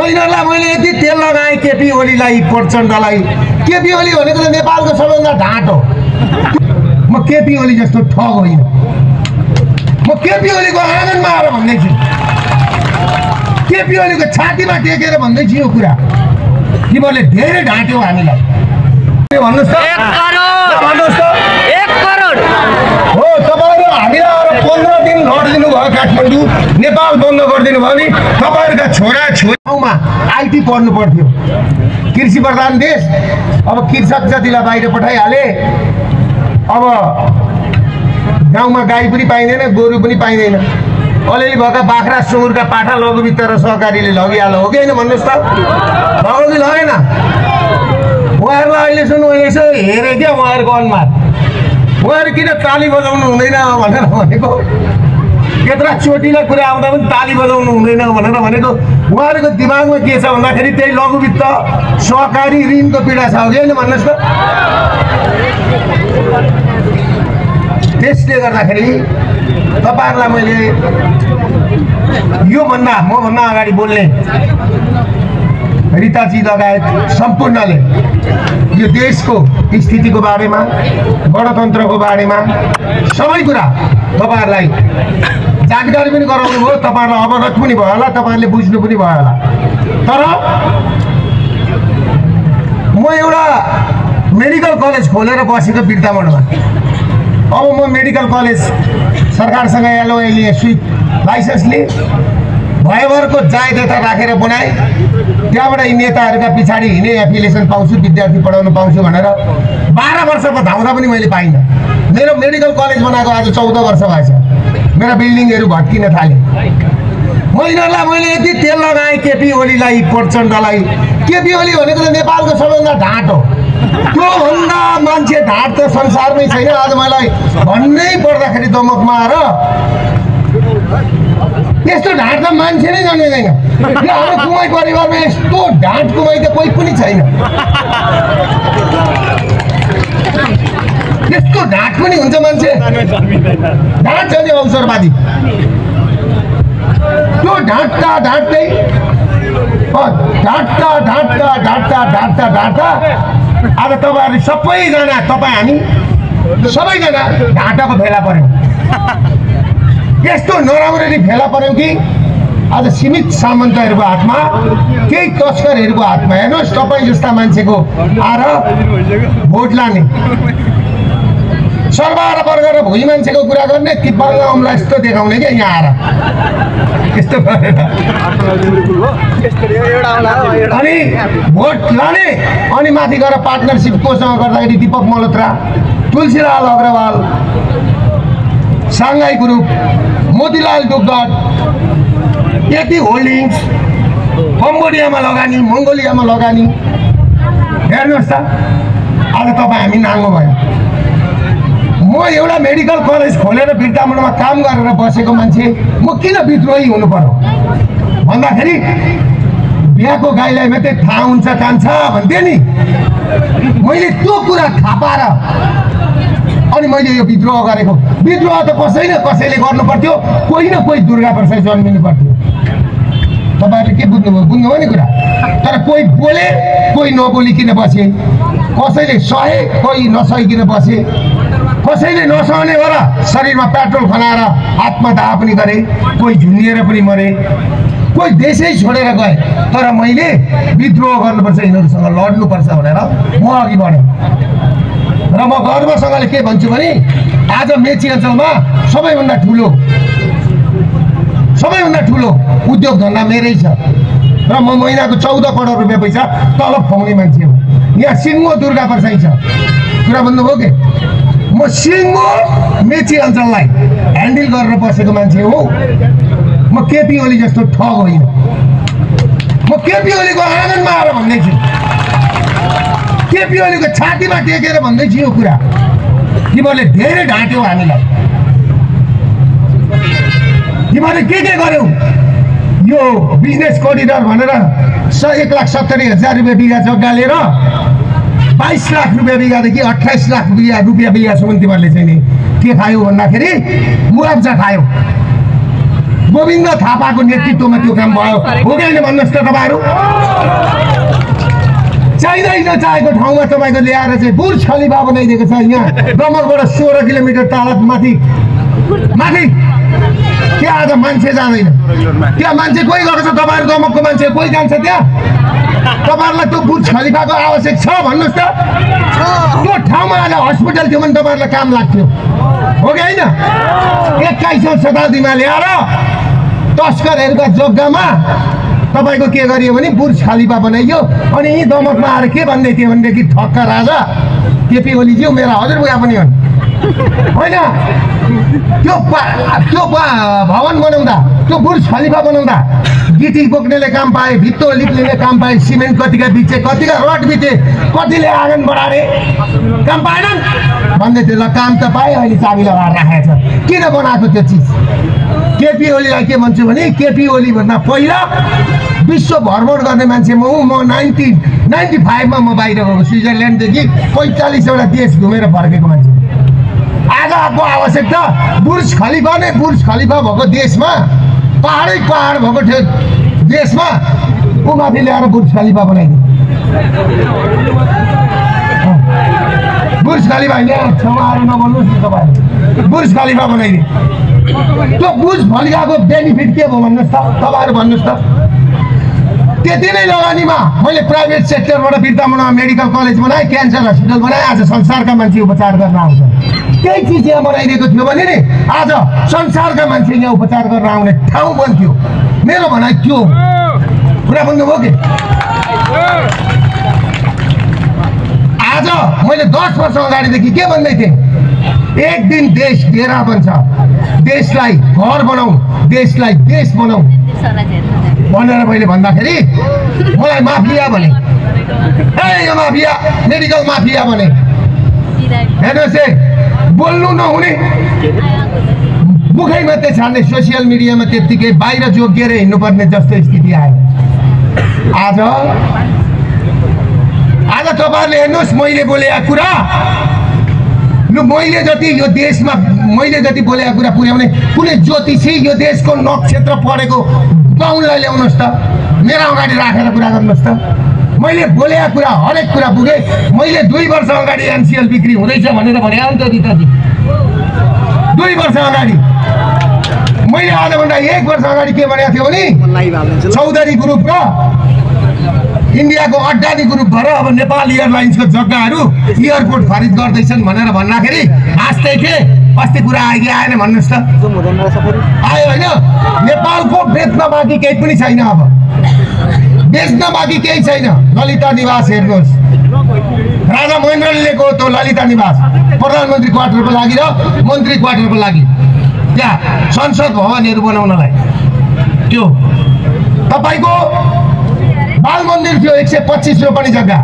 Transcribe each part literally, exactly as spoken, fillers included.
यिनीहरूलाई मैले यति तेल लगाएँ केपी ओलीलाई, प्रचण्डलाई। केपी ओली भनेको त नेपालको सबैभन्दा ढाँट हो। म केपी ओली जस्तो ठग होइन। म केपी ओलीको आँगनमा आएर भन्दैछु, केपी ओलीको छातीमा टेकेर भन्दैछु यो कुरा। तिमीहरूले धेरै ढाँट्यौ हामीलाई। भन्नुहोस् त, भन्नुहोस् त, एक करोड हो तपाईँहरू हामीलाई आएर पन्ध्र दिन नट दिनुभयो, काठमाडौँ नेपाल बन्द गरिदिनु भयो नि। तपाईँहरूका छोरा छोरी ठाउँमा आइटी पढ्नु पर्थ्यो। कृषि प्रधान देश, अब कृषक जतिलाई बाहिर पठाइहाले। अब गाउँमा गाई पनि पाइँदैन, गोरु पनि पाइँदैन। अलिअलि भएका बाख्रा सुँगुरका पाठा लघुवित्त र सहकारीले लगिहाल्यो, हो कि होइन भन्नुहोस् त? लगेको कि लगेन? उहाँहरूलाई अहिले सुन्नु यसो हेरेँ क्या उहाँहरूको अनुहार। उहाँहरू किन ताली बजाउनु हुँदैन भनेर भनेको, यत्रा चोटिलो कुरा आउँदा पनि ताली बजाउनु हुँदैन भनेर भनेको। उहाँहरूको दिमागमा के छ भन्दाखेरि त्यही लघुवित्त सहकारी ऋणको पीडा छ, हो कि होइन भन्नुहोस् त? त्यसले गर्दाखेरि तपाईँहरूलाई मैले योभन्दा मभन्दा अगाडि बोल्ने रीताजी लगायत सम्पूर्णले यो देशको स्थितिको बारेमा, गणतन्त्रको बारेमा सबै कुरा तपाईँहरूलाई जानकारी पनि गराउनु भयो। तपाईँहरूलाई अवगत पनि भयो होला, तपाईँहरूले बुझ्नु पनि भयो होला। तर म एउटा मेडिकल कलेज खोलेर बसेको बिर्तामोडमा। अब म मेडिकल कलेज सरकारसँग एलओआई लिएँ, स्विप लाइसेन्स लिएँ, भयभरको जायदाता राखेर बनाएँ। त्यहाँबाट यी नेताहरूका पछाडि हिँडे एफिलिएसन पाउँछु, विद्यार्थी पढाउनु पाउँछु भनेर बाह्र वर्षको धाउँदा पनि मैले पाइनँ। मेरो मेडिकल कलेज बनाएको आज चौध वर्ष भएछ। मेरा बिल्डिङहरू भत्किन थाले। म यिनीहरूलाई मैले यति तेल लगाएँ केपी ओलीलाई, प्रचण्डलाई। केपी ओली भनेको त नेपालको सबैभन्दा ढाँट हो। त्योभन्दा मान्छे ढाँट त संसारमै छैन। आज मलाई भन्नै पर्दाखेरि दमकमा आएर यस्तो ढाँट त मान्छे नै जन्मिँदैन। यो हाम्रो कुमाई परिवारमा यस्तो ढाँट कुमाई त कोही पनि छैन। यस्तो ढाँट पनि हुन्छ मान्छे? ढाँट छ नि अवसरवादी। त्यो ढाँट्दा ढाँट्दै ढाँट्दा ढाँट्दा ढाँट्दा ढाँट्दा ढाँट्दा आज तपाईँहरू सबैजना, तपाईँ हामी सबैजना ढाँटाको फेला पर्यौँ। यस्तो नराम्ररी फेला पर्यौँ कि आज सीमित सामन्तहरूको हातमा, केही तस्करहरूको हातमा। हेर्नुहोस्, तपाईँ जस्ता मान्छेको आएर भोट लाने, सरबार वर्ग र भुइँ मान्छेको कुरा गर्ने, ती बल्ल अमला यस्तो देखाउने क्या यहाँ आएर यस्तो गरेर अनि भोट लाने। अनि माथि गएर पार्टनरसिप कोसँग गर्दाखेरि Deepak Malhotra, Tulsilal Agrawal, Shanghai group, Motilal Duggar, Yeti holdings, कम्बोडियामा लगानी, मङ्गोलियामा लगानी। हेर्नुहोस् त, आज तपाईँ हामी नाङ्गो भयो। म एउटा मेडिकल कलेज खोलेर बिर्तामोडमा काम गरेर बसेको मान्छे, म किन विद्रोही हुनु पर्यो भन्दाखेरि बिहाको गाईलाई मात्रै थाहा हुन्छ कान्छ भन्थे नि। मैले त्यो कुरा थाहा पाएर अनि मैले यो विद्रोह गरेको। विद्रोह त कसैले कसैले गर्नु पर्थ्यो, कोही न कोही दुर्गा प्रसाद जन्मिनु पर्थ्यो। तपाईँहरूले के बुझ्नुभयो? बुझ्नुभयो नि कुरा। तर कोही बोले, कोही नबोलिकन बसे, कसैले सहे, कोही नसहिकन बसे, कसैले नसहने होला शरीरमा पेट्रोल खनाएर आत्मदाह पनि गरे, कोही झुन्डिएर पनि मरे, कोही देशै छोडेर गए। तर मैले विद्रोह गर्नुपर्छ, यिनीहरूसँग लड्नुपर्छ भनेर म अघि बढेँ। र म गर्वसँगले के भन्छु भने आज मेची अञ्चलमा सबैभन्दा ठुलो सबैभन्दा ठुलो उद्योग धन्दा मेरै छ। र म महिनाको चौध करोड रुपियाँ पैसा तलब खुवाउने मान्छे हो। यहाँ सिङ्गो दुर्गा प्रसाई छ, कुरा भन्नुभयो कि म सिङ्गो मेची अञ्चललाई ह्यान्डल गरेर बसेको मान्छे हो। म केपी ओली जस्तो ठग होइन। म केपी ओलीको आँगनमा आएर भन्दैछु, केपी ओलीको छातीमा टेकेर भन्दैछु यो कुरा। तिमीहरूले धेरै ढाँट्यौ हामीलाई। तिमीहरूले के के गर्यौ? यो बिजनेस कोरिडोर भनेर स एक लाख सत्तरी हजार रुपियाँ बिघा जग्गा लिएर बाइस लाख रुपियाँ बिघादेखि अठाइस लाख बिघा रुपियाँ बिघासम्म तिमीहरूले चाहिँ नि के खायौ भन्दाखेरि मुआब्जा खायौ। गोविन्द थापाको नेतृत्वमा त्यो काम भयो हो कि होइन भन्नुहोस् त तपाईँहरू चाहिँदैन चाहेको ठाउँमा तपाईँको ल्याएर चाहिँ बुर्ज खलिफा बनाइदिएको छ यहाँ दमकबाट सोह्र किलोमिटर तल माथि माथि त्यहाँ आज मान्छे जाँदैन त्यहाँ मान्छे कोही गएको छ तपाईँहरू दमकको मान्छे कोही जान्छ त्यहाँ तपाईँहरूलाई त्यो बुर्ज खलिफाको आवश्यक छ भन्नुहोस् त त्यो ठाउँमा आज हस्पिटल थियो भने तपाईँहरूलाई काम लाग्थ्यो हो कि होइन एक्काइसौँ शताब्दीमा ल्याएर तस्करहरूका जग्गामा तपाईँको के गरियो भने बुर्ज खलिफा बनाइयो अनि यी दमकमा आएर के भन्दै थियो भनेदेखि ठक्का राजा केपी ओलीज्यू मेरा हजुरबुवा पनि हुन् होइन त्यो त्यो भवन बनाउँदा त्यो बुर्ज खलिफा बनाउँदा गिटी बोक्नेले काम पाए भित्तो लिप्नेले काम पाए सिमेन्ट कतिका बिचे कतिका रड बिचे कतिले आँगन बढारे काम पाएनन् भन्दै थियो ल काम त पाए अहिले चाबी लगाएर राखेको छ किन बनाएको त्यो चिज केपी ओलीलाई के भन्छु भने केपी ओली भन्दा पहिला विश्व भ्रमण गर्ने मान्छे म हुँ म नाइन्टिन नाइन्टी फाइभमा म बाहिर गएको स्विजरल्यान्डदेखि पैँतालिसवटा देश घुमेर फर्केको मान्छे आजको आवश्यकता बुर्ज खलिफा नै बुर्ज खलिफा भएको देशमा पहाडै पहाड भएको देशमा ऊ माथि ल्याएर बुर्ज खलिफा बनाइदियो बुर्ज खलिफा यहाँ छेउमा आएर नबोल्नुहोस् न तपाईँहरू बुर्ज खलिफा बनाइदियो त्यो बुर्ज खलिफाको बेनिफिट के भयो भन्नुहोस् त तपाईँहरू भन्नुहोस् त त्यति नै लगानीमा मैले प्राइभेट सेक्टरबाट बिर्तामोडमा मेडिकल कलेज बनाएँ क्यान्सर हस्पिटल बनाएँ आज संसारका मान्छे उपचार गर्न आउँछ त्यही चिज यहाँ बनाइदिएको थियो भने नि आज संसारका मान्छे यहाँ उपचार गर्न आउने ठाउँ बन्थ्यो मेरो भनाइ त्यो कुरा बुझ्नुभयो कि आज मैले दस वर्ष अगाडिदेखि के भन्दै थिएँ एक दिन देश डेरा बन्छ देशलाई घर बनाऊ देशलाई देश बनाऊ भनेर मैले भन्दाखेरि मलाई माफिया भने ए यो माफिया मेडिकल माफिया भने हेर्नुहोस् है बोल्नु नहुने मुखै मात्रै छाड्ने सोसियल मिडियामा त्यत्तिकै बाहिर जोगिएर हिँड्नुपर्ने जस्तो स्थिति आयो आज आज तपाईँहरूले हेर्नुहोस् मैले बोलेका कुरा लु मैले जति यो देशमा मैले जति बोलेका कुरा पुर्याउने कुनै ज्योतिषी यो देशको नक्षत्र पढेको बाहुनलाई ल्याउनुहोस् त मेरो अगाडि राखेर कुरा गर्नुहोस् त मैले बोलेका कुरा हरेक कुरा पुगे मैले दुई वर्ष अगाडि एनसिएल बिक्री हुँदैछ भनेर भने अन्त दिताजी दुई वर्ष अगाडि मैले आजभन्दा एक वर्ष अगाडि के भनेको थियो भने चौधरी ग्रुप र इन्डियाको अड्डानी ग्रुप भएर अब नेपाल एयरलाइन्सको जग्गाहरू एयरपोर्ट खरिद गर्दैछन् भनेर भन्दाखेरि हाँस्दै थिए अस्ति कुरा आयो कि आएन भन्नुहोस् त आयो होइन नेपालको बेच्न बाँकी केही पनि छैन अब बेच्न बाँकी केही छैन ललिता निवास हेर्नुहोस् राजा महेन्द्रले लिएको त्यो ललिता निवास प्रधानमन्त्री क्वार्टरको लागि र मन्त्री क्वार्टरको लागि त्यहाँ संसद भवनहरू बनाउनलाई त्यो तपाईँको बाल मन्दिर थियो एक सय पच्चिस रोपनी जग्गा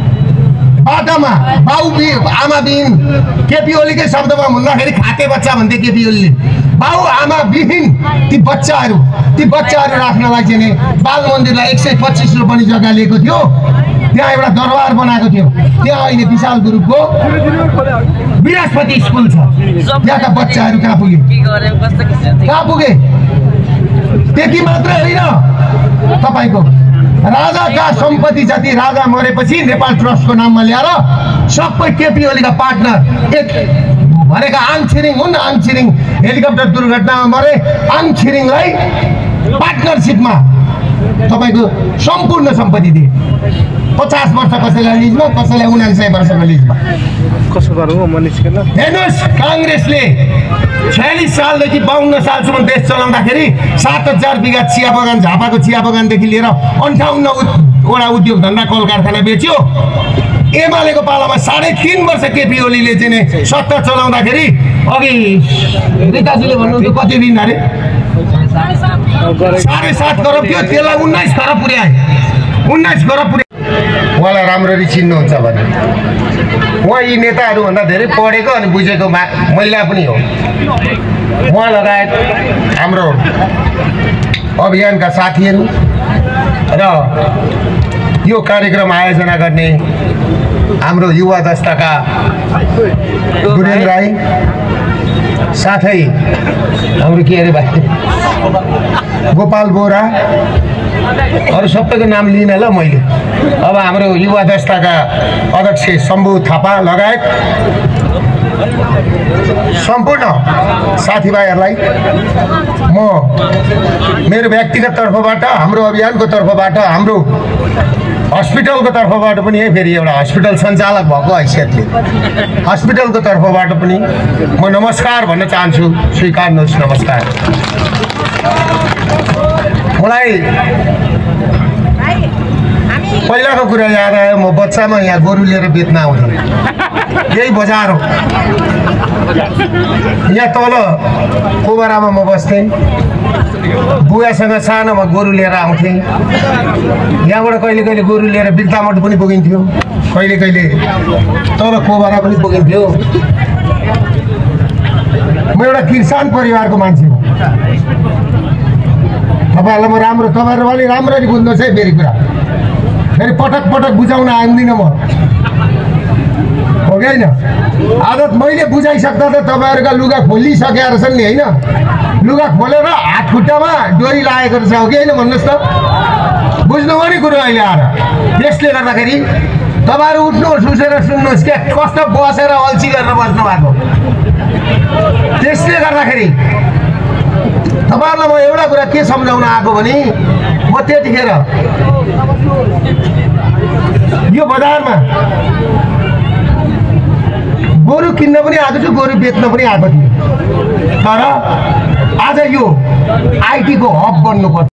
बाटामा बाउ बि आमा बिहीन केपी ओलीकै शब्दमा भन्दाखेरि खाते बच्चा भन्थे केपी ओलीले बाउ आमा बिहीन ती बच्चाहरू ती बच्चाहरू राख्नलाई चाहिँ बाल मन्दिरलाई एक सय पच्चिस रोपनी जग्गा लिएको थियो त्यहाँ एउटा दरबार बनाएको थियो त्यहाँ अहिले विशाल ग्रुपको बृहस्पति स्कुल छ त्यहाँका बच्चाहरू कहाँ पुगे कहाँ पुगे त्यति मात्रै होइन तपाईँको राजाका सम्पत्ति जति राजा मरेपछि नेपाल ट्रस्टको नाममा ल्याएर सबै केपी ओलीका पार्टनर एक भनेका आङ छिरिङ हुन् आङ छिरिङ हेलिकप्टर दुर्घटनामा मरे आङ छिरिङलाई पार्टनरसिपमा तपाईँको सम्पूर्ण सम्पत्ति दिए पचास वर्ष कसैलाई लिजमा कसैलाई उनान्सय वर्षको लिजमा कसो गरौँ मनिसकेन हेर्नुहोस् काङ्ग्रेसले छयालिस सालदेखि बाउन्न सालसम्म देश चलाउँदाखेरि सात हजार बिघा चिया बगान झापाको चिया बगानदेखि लिएर अन्ठाउन्नवटा उद्योग धन्दा कल कारखाना बेच्यो एमालेको पालामा साढे तिन वर्ष केपी ओलीले चाहिँ सत्ता चलाउँदाखेरि अघि रिताजीले भन्नुहुन्थ्यो कति दिन अरे साढे सात खरब थियो त्यसलाई उन्नाइस खरब पुर्याए उन्नाइस खरब पुर्याए उहाँलाई राम्ररी चिन्नुहुन्छ भने उहाँ यी नेताहरूभन्दा धेरै पढेको अनि बुझेको मा महिला पनि हो उहाँ लगायत हाम्रो अभियानका साथीहरू र यो कार्यक्रम आयोजना गर्ने हाम्रो युवा दस्ताका गुरेन राई साथै हाम्रो के अरे भाइ गोपाल बोरा अरू सबैको नाम लिन ल मैले। अब हाम्रो युवा दस्ताका अध्यक्ष शम्भु थापा लगायत सम्पूर्ण साथीभाइहरूलाई म मेरो व्यक्तिगत तर्फबाट, हाम्रो अभियानको तर्फबाट, हाम्रो हस्पिटलको तर्फबाट पनि है, फेरि एउटा हस्पिटल सञ्चालक भएको हैसियतले हस्पिटलको तर्फबाट पनि म नमस्कार भन्न चाहन्छु। स्वीकार्नुहोस्, नमस्कार। मलाई पहिलाको कुरा याद आयो, म बच्चामा यहाँ गोरु लिएर बेच्न आउँथेँ, यही बजार हो। यहाँ तल कोबरामा म बस्थेँ, बुवासँग सानोमा गोरु लिएर आउँथेँ। यहाँबाट कहिले कहिले गोरु लिएर बिर्तामठ पनि पुगिन्थ्यो, कहिले कहिले तल कोबरा पनि पुगिन्थ्यो। म एउटा किसान परिवारको मान्छे हो। तपाईँहरूलाई म राम्रो, तपाईँहरू अलि राम्ररी बुझ्नुहोस् है फेरि कुरा, फेरि पटक पटक बुझाउन आउँदिनँ म, हो कि होइन? आदत मैले बुझाइसक्दा त तपाईँहरूका लुगा खोलिसकेका रहेछन् नि, होइन? लुगा खोलेर हात खुट्टामा डोरी लागेको रहेछ, हो कि होइन? भन्नुहोस् त, बुझ्नुभयो नि कुरो अहिले आएर। यसले गर्दाखेरि तपाईँहरू उठ्नुहोस्, उठेर सुन्नुहोस् क्या, कस्तो बसेर अल्छी गरेर बस्नु भएको। त्यसले गर्दाखेरि तपाईँहरूलाई म एउटा कुरा के सम्झाउन आएको भने, म त्यतिखेर यो बजारमा गोरु किन्न पनि आएको छु, गोरु बेच्न पनि आएको थिएँ। तर आज यो आइटीको हब बन्नुपर्छ।